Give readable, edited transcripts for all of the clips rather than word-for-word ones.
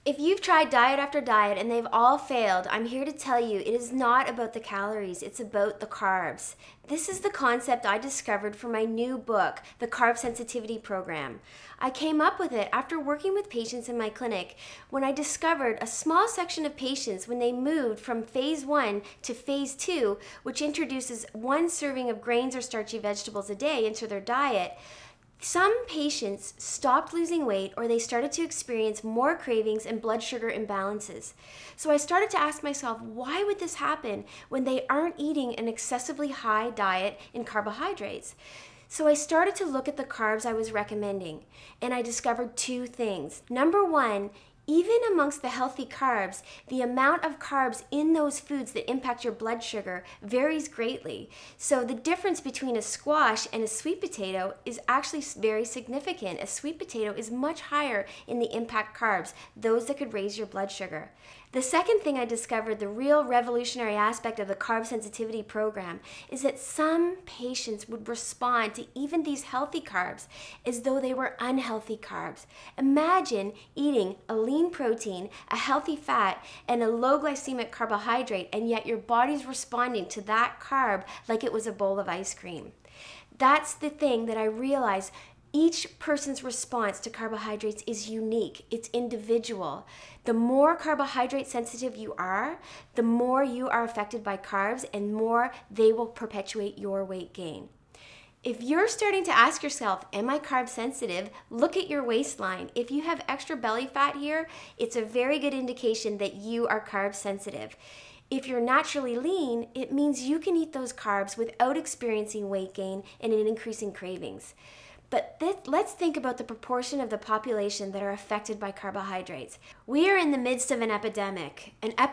If you've tried diet after diet and they've all failed, I'm here to tell you it is not about the calories, it's about the carbs. This is the concept I discovered for my new book, The Carb Sensitivity Program. I came up with it after working with patients in my clinic when I discovered a small section of patients when they moved from phase 1 to phase 2, which introduces 1 serving of grains or starchy vegetables a day into their diet. Some patients stopped losing weight or they started to experience more cravings and blood sugar imbalances. So I started to ask myself, why would this happen when they aren't eating an excessively high diet in carbohydrates? So I started to look at the carbs I was recommending, and I discovered 2 things. Number 1, even amongst the healthy carbs, the amount of carbs in those foods that impact your blood sugar varies greatly. So the difference between a squash and a sweet potato is actually very significant. A sweet potato is much higher in the impact carbs, those that could raise your blood sugar. The second thing I discovered, the real revolutionary aspect of the carb sensitivity program, is that some patients would respond to even these healthy carbs as though they were unhealthy carbs. Imagine eating a lean protein, a healthy fat, and a low glycemic carbohydrate, and yet your body's responding to that carb like it was a bowl of ice cream. That's the thing that I realized. Each person's response to carbohydrates is unique. It's individual. The more carbohydrate sensitive you are, the more you are affected by carbs and more they will perpetuate your weight gain. If you're starting to ask yourself, am I carb sensitive? Look at your waistline. If you have extra belly fat here, it's a very good indication that you are carb sensitive. If you're naturally lean, it means you can eat those carbs without experiencing weight gain and an increase in cravings. But let's think about the proportion of the population that are affected by carbohydrates. We are in the midst of an epidemic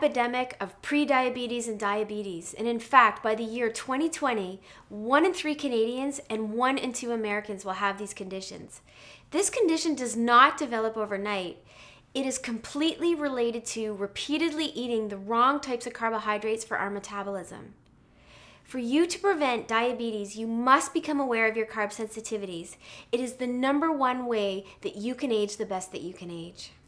of pre-diabetes and diabetes. And in fact, by the year 2020, 1 in 3 Canadians and 1 in 2 Americans will have these conditions. This condition does not develop overnight. It is completely related to repeatedly eating the wrong types of carbohydrates for our metabolism. For you to prevent diabetes, you must become aware of your carb sensitivities. It is the #1 way that you can age the best that you can age.